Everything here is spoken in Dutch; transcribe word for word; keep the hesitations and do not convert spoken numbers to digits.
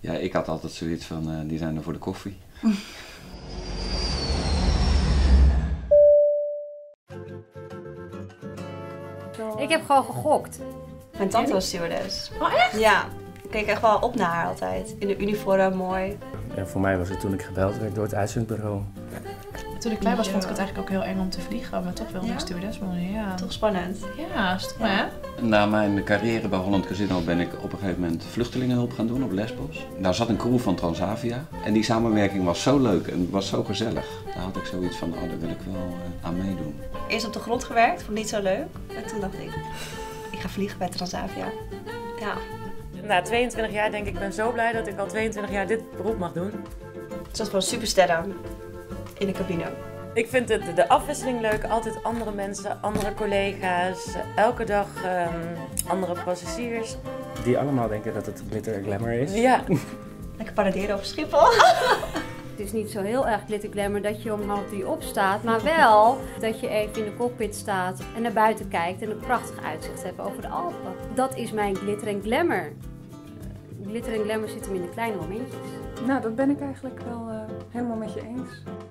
Ja, ik had altijd zoiets van, uh, die zijn er voor de koffie. Ik heb gewoon gegokt. Mijn tante was stewardess. Oh echt? Ja, ik keek echt wel op naar haar altijd. In de uniform, mooi. En voor mij was het toen ik gebeld werd door het uitzendbureau. Toen ik klein was vond ik het eigenlijk ook heel eng om te vliegen, maar toch wel Ja? een stewardess worden. Ja. Toch spannend. Ja, stom hè? Na mijn carrière bij Holland Casino ben ik op een gegeven moment vluchtelingenhulp gaan doen op Lesbos. Daar zat een crew van Transavia en die samenwerking was zo leuk en was zo gezellig. Daar had ik zoiets van, oh, daar wil ik wel uh, aan meedoen. Eerst op de grond gewerkt, vond ik niet zo leuk. En toen dacht ik, ik ga vliegen bij Transavia. Ja. Na tweeëntwintig jaar denk ik, ik ben zo blij dat ik al tweeëntwintig jaar dit beroep mag doen. Het was gewoon supersterren in de cabine. Ik vind het, de afwisseling leuk, altijd andere mensen, andere collega's, elke dag um, andere passagiers. Die allemaal denken dat het glitter glamour is. Ja. Lekker paraderen over Schiphol. Het is niet zo heel erg glitter glamour dat je om half drie opstaat, maar wel dat je even in de cockpit staat en naar buiten kijkt en een prachtig uitzicht hebt over de Alpen. Dat is mijn glitter en glamour. Glitter en glamour zit hem in de kleine momentjes. Nou, dat ben ik eigenlijk wel uh, helemaal met je eens.